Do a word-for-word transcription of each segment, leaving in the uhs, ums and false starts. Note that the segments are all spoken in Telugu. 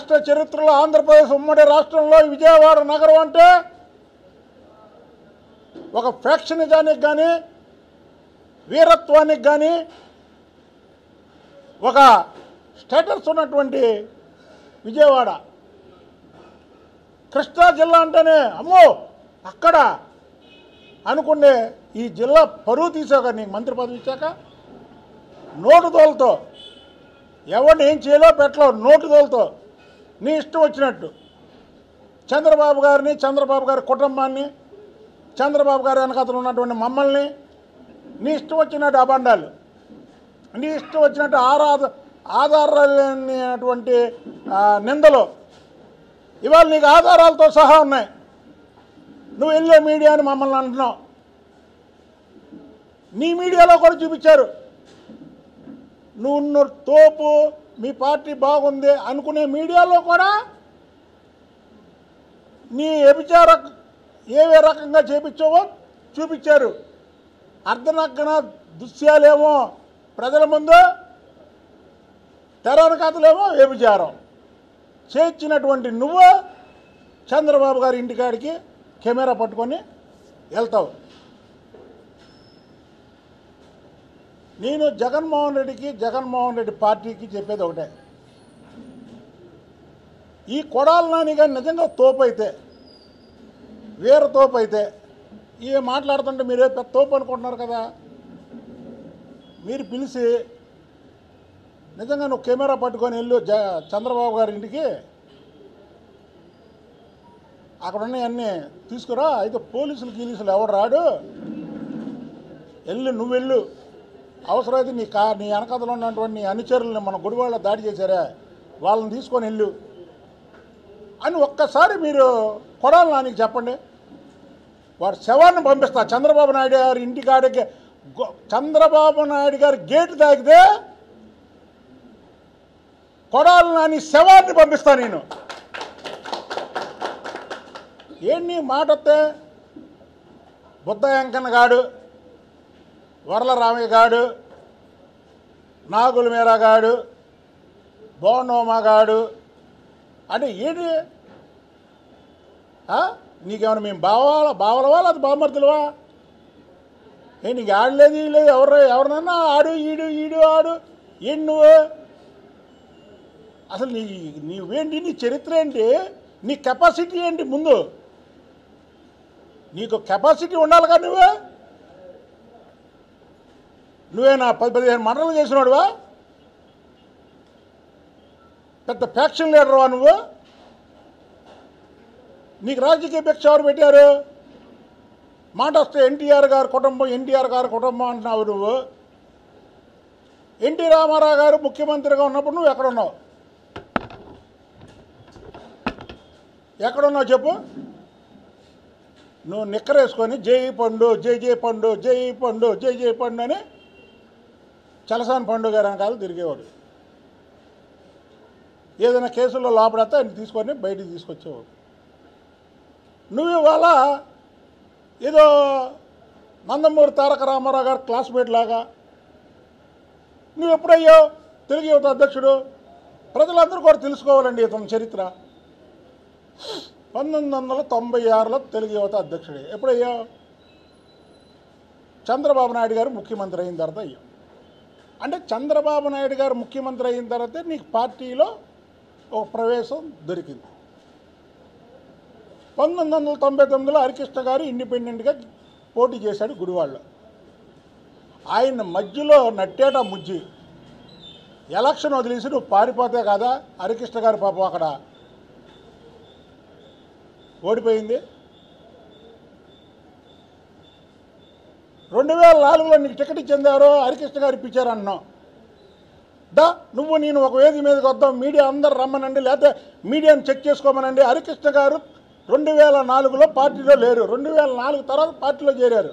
రాష్ట్ర చరిత్రలో ఆంధ్రప్రదేశ్ ఉమ్మడి రాష్ట్రంలో విజయవాడ నగరం అంటే ఒక ఫ్యాక్షనిజానికి కానీ వీరత్వానికి కానీ ఒక స్టేటస్ ఉన్నటువంటి విజయవాడ. కృష్ణా జిల్లా అంటేనే అమ్మో అక్కడ అనుకునే ఈ జిల్లా పరువు తీసాక నీకు మంత్రి పదవి ఇచ్చాక నోటు తోలుతో ఎవరిని ఏం చేయాలో పెట్టలో నోటు తోలుతో నీ ఇష్టం వచ్చినట్టు చంద్రబాబు గారిని, చంద్రబాబు గారి కుటుంబాన్ని, చంద్రబాబు గారి వెనకాతలు ఉన్నటువంటి మమ్మల్ని నీ ఇష్టం వచ్చినట్టు అబండాలు, నీ ఇష్టం వచ్చినట్టు ఆరాధ ఆధారాలు లేనటువంటి నిందలు ఇవాళ నీకు ఆధారాలతో సహా ఉన్నాయి. నువ్వు వెళ్ళే మీడియా అని మమ్మల్ని అంటున్నావు. నీ మీడియాలో కూడా చూపించారు. నువ్వు తోపు, మీ పార్టీ బాగుంది అనుకునే మీడియాలో కూడా నీ వ్యభిచార ఏవే రకంగా చేపించావో చూపించారు. అర్ధనగ్న దృశ్యాలేమో ప్రజల ముందు, తెరాని కథలేమో వ్యభిచారం చేర్చినటువంటి నువ్వు చంద్రబాబు గారి ఇంటికాడికి కెమెరా పట్టుకొని వెళ్తావు. నేను జగన్మోహన్ రెడ్డికి, జగన్మోహన్ రెడ్డి పార్టీకి చెప్పేది ఒకటే, ఈ కొడాలి నాని కానీ నిజంగా తోపు అయితే, వీర తోపు అయితే, ఇవి మాట్లాడుతుంటే మీరే పెద్ద తోపు అనుకుంటున్నారు కదా. మీరు పిలిచి నిజంగా నువ్వు కెమెరా పట్టుకొని వెళ్ళు జ చంద్రబాబు గారి ఇంటికి, అక్కడ ఉన్నాయన్నీ తీసుకురా, అయితే పోలీసులు గీలీసులు ఎవడు రాడు, వెళ్ళు నువ్వు వెళ్ళు, అవసరమైతే నీ కా నీ వెనకథలో ఉన్నటువంటి నీ అనుచరులను మన గుడివాళ్ళ దాడి చేశారా వాళ్ళని తీసుకొని వెళ్ళు అని ఒక్కసారి మీరు కొడాలి నానికి చెప్పండి. వాడు శవాన్ని పంపిస్తా. చంద్రబాబు నాయుడు గారి ఇంటికాడికి చంద్రబాబు నాయుడు గారి గేటు తాగితే కొడాలి నాని శవాన్ని పంపిస్తా నేను. ఏంటి మాట వస్తే బుద్ధ వెంకన్న గాడు, వరల రామయ్య గాడు, నాగుల మీరా గాడు, బోనోమా గాడు అంటే ఏంటి? నీకేమైనా మేము బావాల బావలవా అది బామర్దులవా? ఏ నీకు ఆడలేదు లేదు ఎవరు ఎవరినన్నా ఆడు ఈడు ఈడు ఆడు ఏంటి నువ్వు? అసలు నీ నీవేంటి? నీ చరిత్ర ఏంటి? నీ కెపాసిటీ ఏంటి? ముందు నీకు కెపాసిటీ ఉండాలి కదా. నువ్వే నువ్వేనా పది పదిహేను మండలం చేసినాడువా? పెద్ద ఫ్యాక్షన్ లీడర్వా నువ్వు? నీకు రాజకీయ భిక్ష ఎవరు పెట్టారు? మాట వస్తే ఎన్టీఆర్ గారి కుటుంబం, ఎన్టీఆర్ గారి కుటుంబం అంటున్నావు నువ్వు. ఎన్టీ రామారావు గారు ముఖ్యమంత్రిగా ఉన్నప్పుడు నువ్వు ఎక్కడున్నావు? ఎక్కడున్నావు చెప్పు. నువ్వు నిక్కరేసుకొని జై పండు, జై జై పండు, జై పండు, జై జై పండు అని చలసాని పండు గారి వెనకాల తిరిగేవాడు. ఏదైనా కేసుల్లో లోపడితే ఆయన తీసుకొని బయటికి తీసుకొచ్చేవాడు. నువ్వు ఇవాళ ఏదో నందమూరి తారక రామారావు గారి క్లాస్మేట్ లాగా నువ్వు ఎప్పుడయ్యావు తెలుగు యువత అధ్యక్షుడు? ప్రజలందరూ కూడా తెలుసుకోవాలండి ఇతని చరిత్ర. పంతొమ్మిది వందల తొంభై ఆరులో తెలుగు యువత అధ్యక్షుడే. ఎప్పుడయ్యావు? చంద్రబాబు నాయుడు గారు ముఖ్యమంత్రి అయిన తర్వాత అయ్యావు. అంటే చంద్రబాబు నాయుడు గారు ముఖ్యమంత్రి అయిన తర్వాతే నీకు పార్టీలో ఒక ప్రవేశం దొరికింది. పంతొమ్మిది వందల తొంభై తొమ్మిదిలో హరికృష్ణ గారు ఇండిపెండెంట్గా పోటీ చేశాడు గుడివాడలో. ఆయన మధ్యలో నట్టేట ముజ్జి ఎలక్షన్ వదిలేసి నువ్వు పారిపోతే కదా హరికృష్ణ గారు పాపం అక్కడ ఓడిపోయింది. రెండు వేల నాలుగులో నీకు టికెట్ ఇచ్చిందారో హరికృష్ణ గారు ఇప్పించారు అన్నావు. దా నువ్వు నేను ఒక వేది మీదకి వద్దాం, మీడియా అందరు రమ్మనండి, లేకపోతే మీడియాని చెక్ చేసుకోమనండి. హరికృష్ణ గారు రెండు వేల నాలుగులో పార్టీలో లేరు. రెండు వేల నాలుగు తర్వాత పార్టీలో చేరారు.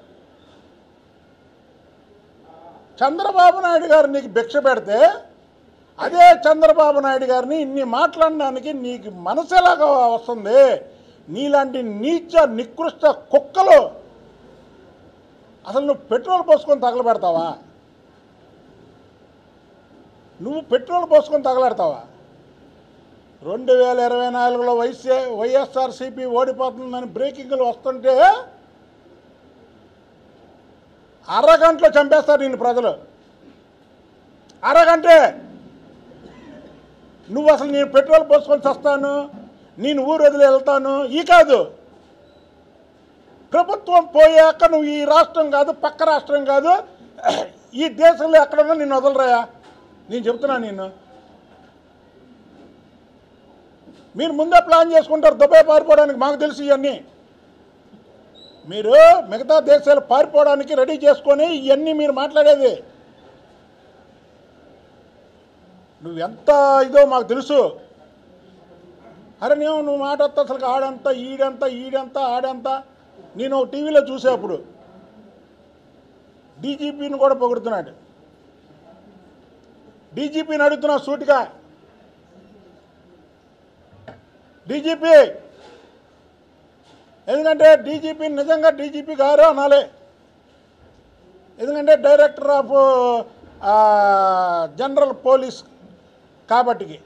చంద్రబాబు నాయుడు గారు నీకు భిక్ష పెడితే అదే చంద్రబాబు నాయుడు గారిని ఇన్ని మాట్లాడడానికి నీకు మనసు ఎలాగా వస్తుంది? నీలాంటి నీచ నికృష్ట కుక్కలు అసలు నువ్వు పెట్రోల్ పోసుకొని తగలబెడతావా? నువ్వు పెట్రోల్ పోసుకొని తగలెడతావా? రెండు వేల ఇరవై నాలుగులో వైసీ వైఎస్ఆర్సీపీ ఓడిపోతుందని బ్రేకింగ్లు వస్తుంటే అరగంటలో చంపేస్తారు నిన్ను ప్రజలు. అరగంటే నువ్వు అసలు నేను పెట్రోల్ పోసుకొని చస్తాను, నేను ఊరు వదిలి వెళ్తాను ఈ కాదు. ప్రభుత్వం పోయాక నువ్వు ఈ రాష్ట్రం కాదు, పక్క రాష్ట్రం కాదు, ఈ దేశంలో ఎక్కడున్నా నిన్ను వదలరాయా. నేను చెప్తున్నా, నిన్ను మీరు ముందే ప్లాన్ చేసుకుంటారు దుబాయ్ పారిపోవడానికి. మాకు తెలుసు ఇవన్నీ. మీరు మిగతా దేశాలు పారిపోవడానికి రెడీ చేసుకొని ఇవన్నీ మీరు మాట్లాడేది. నువ్వెంత ఇదో మాకు తెలుసు. అరే నేను నువ్వు మాట వస్తా అసలు ఆడంతా ఈడంతా ఈడంతా ఆడంతా. నేను ఒక టీవీలో చూసేప్పుడు డీజీపీని కూడా పొగుడుతున్నాడు. డీజీపీని అడుగుతున్నా సూటిగా, డీజీపీ ఎందుకంటే డీజీపీ నిజంగా డీజీపీ గారు అనాలి. ఎందుకంటే డైరెక్టర్ ఆఫ్ జనరల్ పోలీస్ కాబట్టికి.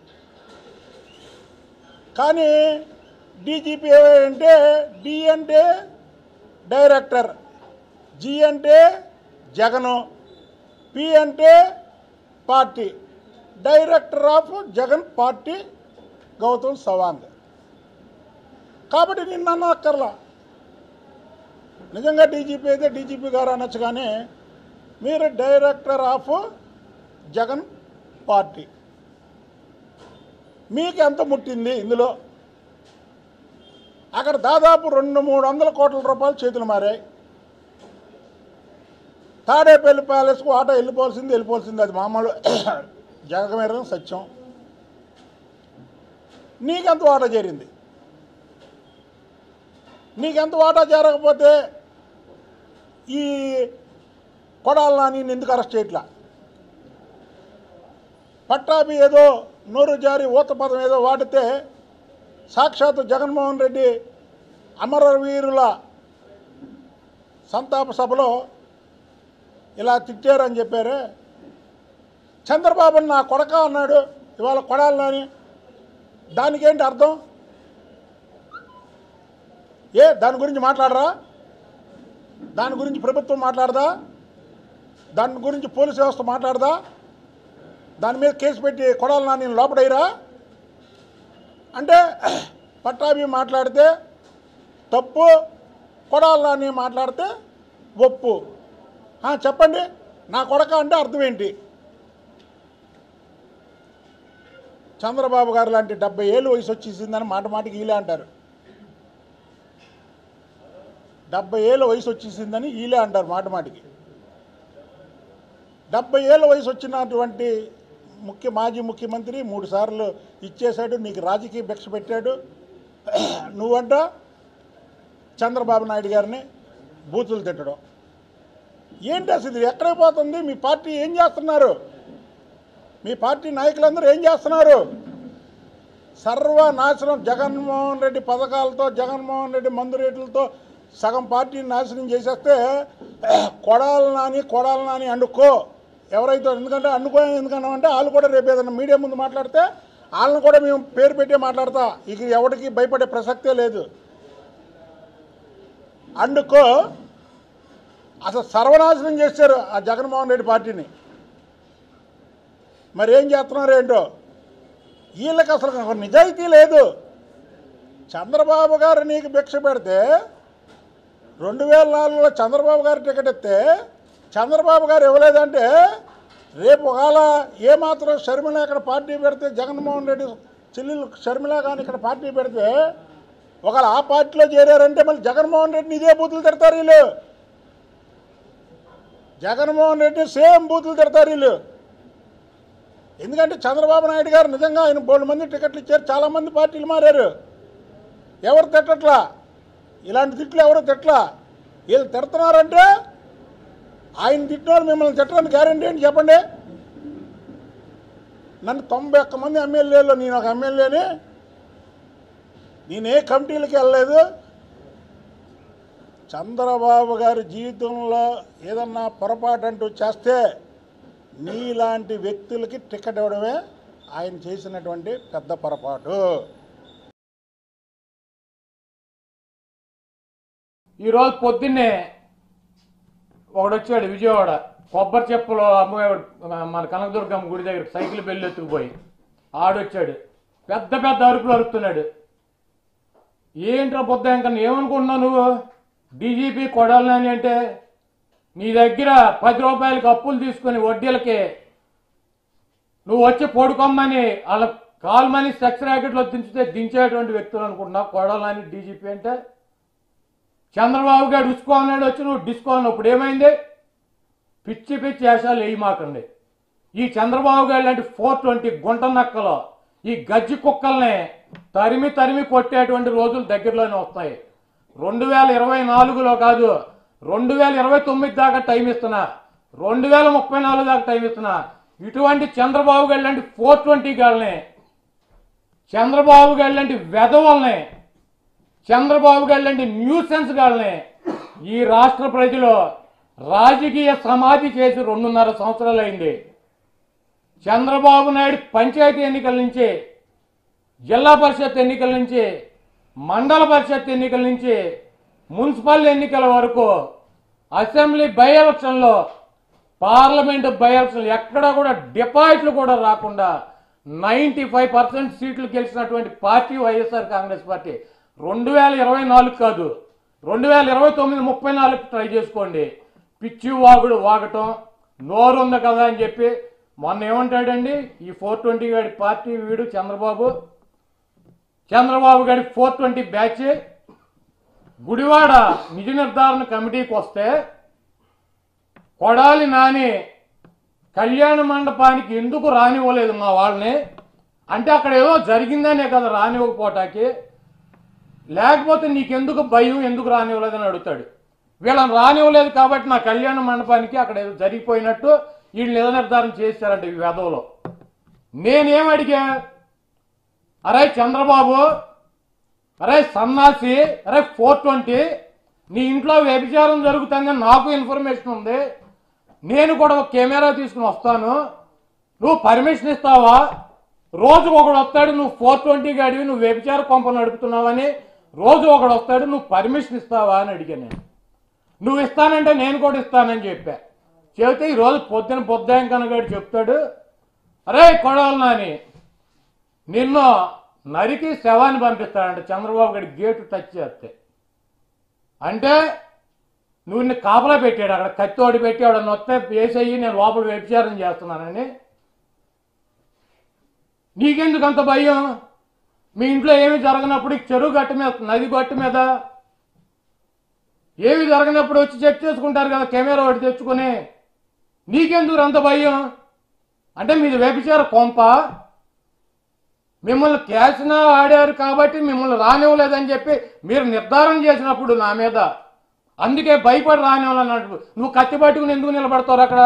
కానీ డీజీపీ అంటే డి అంటే డైరెక్టర్, జి అంటే జగను, పి అంటే party. Director of Jagan party Gautam Sawang. కాబట్టి నిన్న అన్న అక్కర్లా. నిజంగా డీజీపీ అయితే డీజీపీ గారు అనొచ్చు, కానీ మీరు డైరెక్టర్ ఆఫ్ జగన్ పార్టీ. మీకు ఎంత ముట్టింది ఇందులో? అక్కడ దాదాపు రెండు మూడు వందల కోట్ల రూపాయలు చేతులు మారాయి. తాడేపల్లి ప్యాలెస్కు ఆటో వెళ్ళిపోవాల్సింది వెళ్ళిపోవాల్సింది అది మామూలు జగమేరం సత్యం. నీకెంత వాటా చేరింది? నీకెంత వాటా చేరకపోతే ఈ కొడాలి నాని ఎందుకు అరెస్ట్ చేయట్లా? పట్టాభి ఏదో నోరు జారి ఊత పదం ఏదో వాడితే సాక్షాత్తు జగన్మోహన్ రెడ్డి అమరవీరుల సంతాప సభలో ఇలా తిట్టారని చెప్పారే. చంద్రబాబుని నా కొడక అన్నాడు, ఇవాళ కొడాలి నాని. దానికేంటి అర్థం? ఏ దాని గురించి మాట్లాడరా? దాని గురించి ప్రభుత్వం మాట్లాడదా? దాని గురించి పోలీసు వ్యవస్థ మాట్లాడదా? దాని మీద కేసు పెట్టి కొడాలి నాని లోపడైరా? అంటే పట్టాభి మాట్లాడితే తప్పు, కొడాలి నాని మాట్లాడితే ఒప్పు. చెప్పండి, నా కొడక అంటే అర్థం ఏంటి? చంద్రబాబు గారు లాంటి డెబ్బై ఏళ్ళు వయసు వచ్చేసిందని మాట మాటికి ఈలే అంటారు. డెబ్బై ఏళ్ళ వయసు వచ్చేసిందని ఈలే అంటారు మాట మాటికి. డెబ్బై ఏళ్ళ వయసు వచ్చినటువంటి ముఖ్య మాజీ ముఖ్యమంత్రి మూడు సార్లు ఇచ్చేశాడు, నీకు రాజకీయ భిక్ష పెట్టాడు. నువ్వంట చంద్రబాబు నాయుడు గారిని బూతులు తిట్టడం ఏంటి? అసలు ఇది ఎక్కడికి పోతుంది? మీ పార్టీ ఏం చేస్తున్నారు? మీ పార్టీ నాయకులందరూ ఏం చేస్తున్నారు? సర్వనాశనం. జగన్మోహన్ రెడ్డి పథకాలతో, జగన్మోహన్ రెడ్డి మందు రేట్లతో సగం పార్టీని నాశనం చేసేస్తే కొడాలి నాని కొడాలి నాని అండుకో ఎవరైతే. ఎందుకంటే అనుకో ఎందుకన్నామంటే వాళ్ళు కూడా రేపు ఏదైనా మీడియా ముందు మాట్లాడితే వాళ్ళని కూడా మేము పేరు పెట్టే మాట్లాడతా. ఇక ఎవరికి భయపడే ప్రసక్తే లేదు. అండుకో అసలు సర్వనాశనం చేశారు ఆ జగన్మోహన్ రెడ్డి పార్టీని. మరి ఏం చేస్తున్నారు ఏంటో? వీళ్ళకి అసలు నిజాయితీ లేదు. చంద్రబాబు గారు నీకు భిక్ష పెడితే రెండు వేల నాలుగులో చంద్రబాబు గారు టికెట్ ఇస్తే చంద్రబాబు గారు ఇవ్వలేదంటే రేపు ఒకవేళ ఏమాత్రం షర్మిల ఇక్కడ పార్టీ పెడితే, జగన్మోహన్ రెడ్డి చెల్లెలు షర్మిల కానీ ఇక్కడ పార్టీ పెడితే ఒకవేళ ఆ పార్టీలో చేరారంటే మళ్ళీ జగన్మోహన్ రెడ్డిని ఇదే బూతులు తిడతారు వీళ్ళు. జగన్మోహన్ రెడ్డిని సేమ్ బూతులు తిడతారు వీళ్ళు. ఎందుకంటే చంద్రబాబు నాయుడు గారు నిజంగా ఆయన బోల్డ్ మంది టికెట్లు ఇచ్చారు, చాలామంది పార్టీలు మారారు. ఎవరు తిట్టట్లా, ఇలాంటి తిట్లు ఎవరు తిట్లా. వీళ్ళు తిడుతున్నారంటే ఆయన తిట్టినోళ్ళు మిమ్మల్ని తిట్టడానికి గ్యారెంటీ ఏంటి చెప్పండి? నన్ను తొంభై ఒక్క మంది ఎమ్మెల్యేలు, నేను ఒక ఎమ్మెల్యేని, నేనే కమిటీలకి వెళ్ళలేదు. చంద్రబాబు గారి జీవితంలో ఏదన్నా పొరపాటు అంటూ చేస్తే నీలాంటి వ్యక్తులకి టికెట్ ఇవ్వడమే ఆయన చేసినటువంటి పెద్ద పొరపాటు. ఈరోజు పొద్దున్నే ఒకడు వచ్చాడు విజయవాడ, కొబ్బరి చెప్పులు అమ్మేవాడు మన కనకదుర్గమ్మ గుడి దగ్గర సైకిల్ బెల్లు ఎత్తుకుపోయి ఆడొచ్చాడు, పెద్ద పెద్ద అరుపులు అరుపుతున్నాడు. ఏంట్రా పొద్దు ఇంకా ఏమనుకుంటున్నావు నువ్వు? డీజీపీ కొడాలని అంటే నీ దగ్గర పది రూపాయలకి అప్పులు తీసుకుని వడ్డీలకి నువ్వు వచ్చి పడుకోమని వాళ్ళ కాల్మని సెక్స్ ర్యాకెట్లో దించితే దించేటువంటి వ్యక్తులు అనుకుంటున్నావు కొడాలని డీజీపీ అంటే? చంద్రబాబు గారు ఉసుకో అన్నాడు, వచ్చి నువ్వు డిస్కో అన్నావు. ఇప్పుడు ఏమైంది? పిచ్చి పిచ్చి వేషాలు వేయమాకండి. ఈ చంద్రబాబు గారు లాంటి ఫోర్ ట్వంటీ గుంట నక్కలో ఈ గజ్జి కుక్కల్ని తరిమి తరిమి కొట్టేటువంటి రోజులు దగ్గరలోనే వస్తాయి. రెండు వేల ఇరవై నాలుగులో కాదు, రెండు వేల ఇరవై తొమ్మిది దాకా టైం ఇస్తున్నా, రెండు వేల ముప్పై నాలుగు దాకా టైం ఇస్తున్నా. ఇటువంటి చంద్రబాబు గారు లాంటి ఫోర్ ట్వంటీ గాళ్ళని, చంద్రబాబు గారు లాంటి వెధవల్ని, చంద్రబాబు గారు లాంటి న్యూసెన్స్ గాళ్ళని ఈ రాష్ట్ర ప్రజలు రాజకీయ సమాధి చేసి రెండున్నర సంవత్సరాలు అయింది. చంద్రబాబు నాయుడు పంచాయతీ ఎన్నికల నుంచి, జిల్లా పరిషత్ ఎన్నికల నుంచి, మండల పరిషత్ ఎన్నికల నుంచి, మున్సిపల్ ఎన్నికల వరకు, అసెంబ్లీ బై ఎలక్షన్లో, పార్లమెంటు బై ఎలక్షన్లు ఎక్కడా కూడా డిపాజిట్లు కూడా రాకుండా నైంటీ ఫైవ్ పర్సెంట్ సీట్లు గెలిచినటువంటి పార్టీ వైఎస్ఆర్ కాంగ్రెస్ పార్టీ. రెండు వేల ఇరవై నాలుగు కాదు, రెండు వేల ఇరవై తొమ్మిది ముప్పై నాలుగు ట్రై చేసుకోండి. పిచ్చి వాగుడు వాగటం, నోరు ఉంది కదా అని చెప్పి మొన్న ఏమంటాడండి ఈ ఫోర్ ట్వంటీ గాడి పార్టీ వీడు చంద్రబాబు, చంద్రబాబు గారి ఫోర్ ట్వంటీ బ్యాచ్ గుడివాడ నిజ నిర్ధారణ కమిటీకి వస్తే కొడాలి నాని కళ్యాణ మండపానికి ఎందుకు రానివ్వలేదు మా వాళ్ళని అంటే అక్కడ ఏదో జరిగిందనే కదా రానివ్వకపోవటానికి, లేకపోతే నీకెందుకు భయం, ఎందుకు రానివ్వలేదని అడుగుతాడు. వీళ్ళని రానివ్వలేదు కాబట్టి నా కళ్యాణ మండపానికి అక్కడ ఏదో జరిగిపోయినట్టు వీళ్ళు నిజ నిర్ధారణ చేశారంట ఈ వెధవలో. నేనేం అడిగా, అరే చంద్రబాబు, అరే సన్నాసి, అరే ఫోర్ ట్వంటీ నీ ఇంట్లో వ్యభిచారం జరుగుతుందని నాకు ఇన్ఫర్మేషన్ ఉంది, నేను కూడా ఒక కెమెరా తీసుకుని వస్తాను, నువ్వు పర్మిషన్ ఇస్తావా? రోజుకు ఒకడు వస్తాడు, నువ్వు ఫోర్ ట్వంటీ గాడివి, నువ్వు వ్యభిచార కొంప నడుపుతున్నావని రోజు ఒకడు వస్తాడు, నువ్వు పర్మిషన్ ఇస్తావా అని అడిగా. నేను నువ్వు ఇస్తానంటే నేను కూడా ఇస్తానని చెప్పా. చెబితే ఈరోజు పొద్దున బొద్దాయంకనగాడు చెప్తాడు, అరే కొడాలి నాని నిన్ను నరికి శవాన్ని పంపిస్తాడంట చంద్రబాబు గారి గేటు టచ్ చేస్తే. అంటే నువ్వు నిన్ను కాపలా పెట్టాడు, అక్కడ కత్తోడి పెట్టి ఆడ నొత్తే వేసేయి నేను లోపల వ్యభిచారం చేస్తున్నానని. నీకెందుకు అంత భయం? మీ ఇంట్లో ఏమి జరగనప్పుడు చెరువు గట్టు మీద, నది గట్టు మీద ఏమి జరగనప్పుడు వచ్చి చెక్ చేసుకుంటారు కదా కెమెరా ఒకటి తెచ్చుకొని. నీకెందుకు అంత భయం? అంటే మీది వ్యభిచార కొంప. మిమ్మల్ని క్యాసినా ఆడారు కాబట్టి మిమ్మల్ని రానివ్వలేదని చెప్పి మీరు నిర్ధారణ చేసినప్పుడు నా మీద, అందుకే భయపడి రానివ్వాలన్నట్టు నువ్వు కత్తి పట్టుకుని ఎందుకు నిలబడతావు అక్కడ?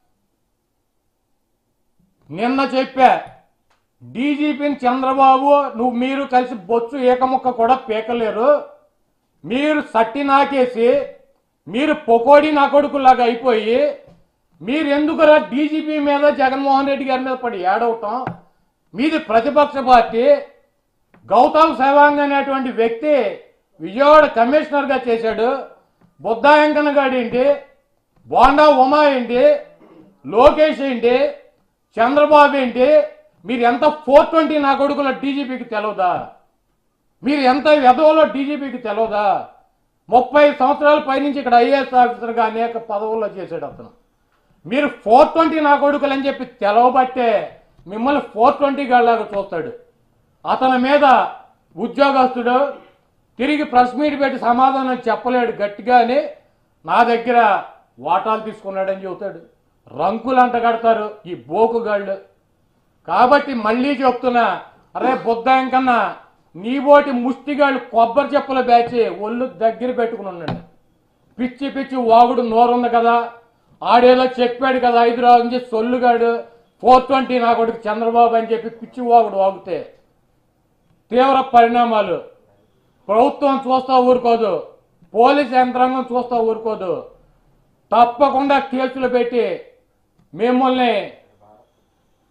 నిన్న చెప్పా, డీజీపీని చంద్రబాబు నువ్వు మీరు కలిసి బొచ్చు ఏకముక్క కూడా పీకలేరు, మీరు సట్టి నాకేసి మీరు పొకోడి నా కొడుకులాగా అయిపోయి మీరు ఎందుకురా డీజీపీ మీద జగన్మోహన్ రెడ్డి గారి మీద పడి ఏడవటం? మీది ప్రతిపక్ష పార్టీ. గౌతమ్ సవాంగ్ అనేటువంటి వ్యక్తి విజయవాడ కమిషనర్గా చేశాడు. బుద్ధాయంకన గాడు ఏంటి, బోండా ఉమా ఏంటి, లోకేష్ ఏంటి, చంద్రబాబు ఏంటి, మీరు ఎంత ఫోర్ ట్వంటీ నా కొడుకుల డీజీపీకి తెలవదా? మీరు ఎంత వెధవలో డీజీపీకి తెలవదా? ముప్పై సంవత్సరాల పైనుంచి ఇక్కడ ఐఏఎస్ ఆఫీసర్గా అనేక పదవుల్లో చేశాడు అతను. మీరు ఫోర్ ట్వంటీ నా కొడుకులు అని చెప్పి తెలవబట్టే మిమ్మల్ని ఫోర్ ట్వంటీ గాళ్ళలాగా చూస్తాడు. అతని మీద ఉద్యోగస్తుడు తిరిగి ప్రెస్ మీట్ పెట్టి సమాధానం చెప్పలేడు గట్టిగా అని నా దగ్గర వాటాలు తీసుకున్నాడని చెబుతాడు. రంకులు అంట కడతారు ఈ బోకుగాళ్ళు. కాబట్టి మళ్ళీ చెప్తున్నా, అరే బుద్ధాయం కన్నా నీబోటి ముష్టిగాళ్ళు కొబ్బరి చెప్పుల బ్యాచి ఒళ్ళు దగ్గర పెట్టుకుని ఉన్నాడు. పిచ్చి పిచ్చి వాగుడు నోరుంది కదా, ఆడేదో చెప్పాడు కదా హైదరాబాద్ నుంచి సొల్లుగాడు ఫోర్ ట్వంటీ నా కొడుకు చంద్రబాబు అని చెప్పి పిచ్చి వాగుడు వాగితే తీవ్ర పరిణామాలు. ప్రభుత్వం చూస్తా ఊరుకోదు, పోలీస్ యంత్రాంగం చూస్తా ఊరుకోదు. తప్పకుండా కేసులు పెట్టి మిమ్మల్ని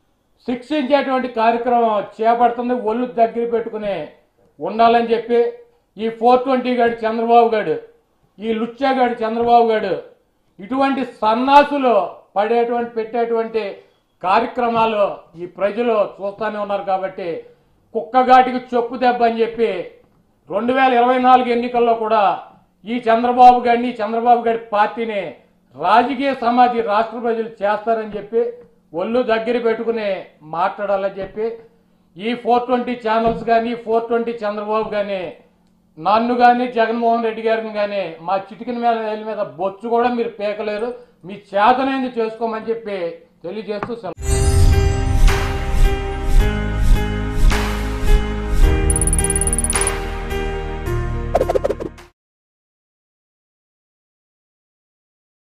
శిక్షించేటువంటి కార్యక్రమం చేపడుతుంది. ఒళ్ళు దగ్గర పెట్టుకుని ఉండాలని చెప్పి ఈ ఫోర్ ట్వంటీ గాడు చంద్రబాబు గారు, ఈ లుచ్చాగాడు చంద్రబాబు గారు ఇటువంటి సన్నాసులు పడేటువంటి పెట్టేటువంటి కార్యక్రమాలు ఈ ప్రజలు చూస్తూనే ఉన్నారు. కాబట్టి కుక్కగాటికి చెప్పు దెబ్బ అని చెప్పి రెండు వేల ఇరవై నాలుగు ఎన్నికల్లో కూడా ఈ చంద్రబాబు గారిని చంద్రబాబు గారి పార్టీని రాజకీయ సమాధి రాష్ట్ర ప్రజలు చేస్తారని చెప్పి ఒళ్ళు దగ్గర పెట్టుకుని మాట్లాడాలని చెప్పి ఈ ఫోర్ ట్వంటీ ఛానల్స్ కానీ ఫోర్ ట్వంటీ చంద్రబాబు కానీ నన్ను కానీ జగన్మోహన్ రెడ్డి గారిని కానీ మా చిటికిన మీద మీద బొచ్చు కూడా మీరు పీకలేరు. మీ చేతనైంది చేసుకోమని చెప్పి తెలియజేస్తూ సెలవు.